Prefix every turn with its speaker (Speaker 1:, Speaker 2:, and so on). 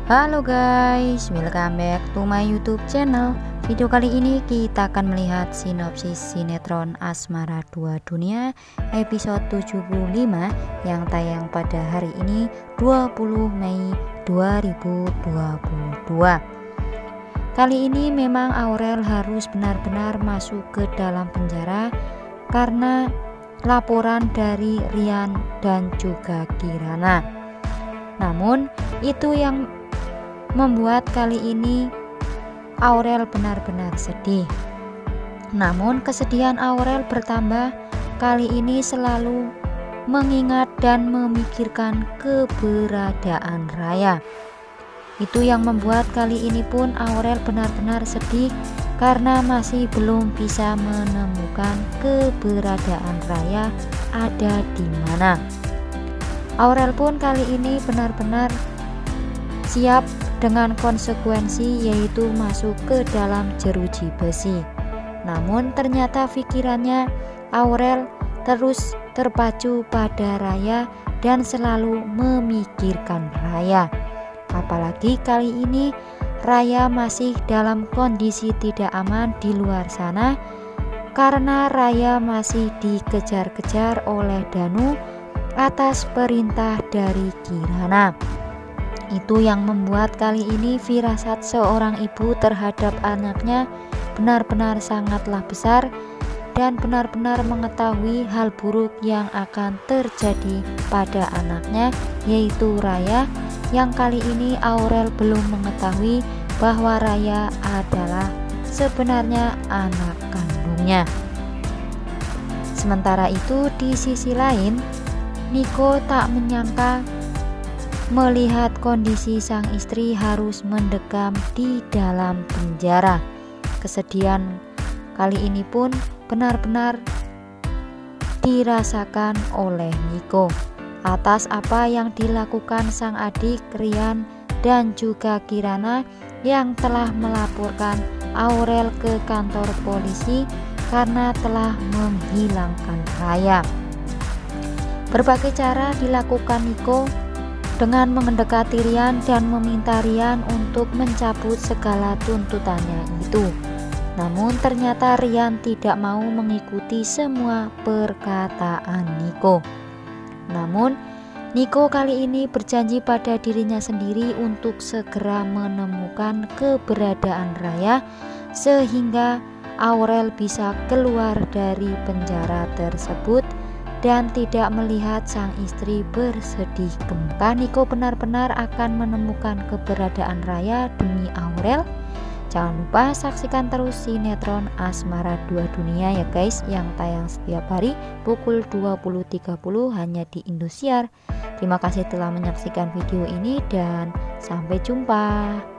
Speaker 1: Halo guys, welcome back to my YouTube channel. Video kali ini kita akan melihat sinopsis sinetron Asmara Dua Dunia episode 75 yang tayang pada hari ini 20 Mei 2022. Kali ini memang Aurel harus benar-benar masuk ke dalam penjara karena laporan dari Rian dan juga Kirana. Namun itu yang membuat kali ini Aurel benar-benar sedih. Namun kesedihan Aurel bertambah kali ini selalu mengingat dan memikirkan keberadaan Raya. Itu yang membuat kali ini pun Aurel benar-benar sedih karena masih belum bisa menemukan keberadaan Raya ada di mana. Aurel pun kali ini benar-benar siap dengan konsekuensi, yaitu masuk ke dalam jeruji besi. Namun ternyata pikirannya Aurel terus terpacu pada Raya dan selalu memikirkan Raya. Apalagi kali ini Raya masih dalam kondisi tidak aman di luar sana karena Raya masih dikejar-kejar oleh Danu atas perintah dari Kirana. Itu yang membuat kali ini firasat seorang ibu terhadap anaknya benar-benar sangatlah besar dan benar-benar mengetahui hal buruk yang akan terjadi pada anaknya, yaitu Raya, yang kali ini Aurel belum mengetahui bahwa Raya adalah sebenarnya anak kandungnya. Sementara itu di sisi lain, Niko tak menyangka melihat kondisi sang istri harus mendekam di dalam penjara. Kesedihan kali ini pun benar-benar dirasakan oleh Niko atas apa yang dilakukan sang adik Rian dan juga Kirana yang telah melaporkan Aurel ke kantor polisi karena telah menghilangkan Raya. Berbagai cara dilakukan Niko dengan mendekati Rian dan meminta Rian untuk mencabut segala tuntutannya itu. Namun ternyata Rian tidak mau mengikuti semua perkataan Niko. Namun Niko kali ini berjanji pada dirinya sendiri untuk segera menemukan keberadaan Raya sehingga Aurel bisa keluar dari penjara tersebut dan tidak melihat sang istri bersedih gempa. Niko benar-benar akan menemukan keberadaan Raya demi Aurel. Jangan lupa saksikan terus sinetron Asmara Dua Dunia ya guys, yang tayang setiap hari pukul 20.30 hanya di Indosiar. Terima kasih telah menyaksikan video ini dan sampai jumpa.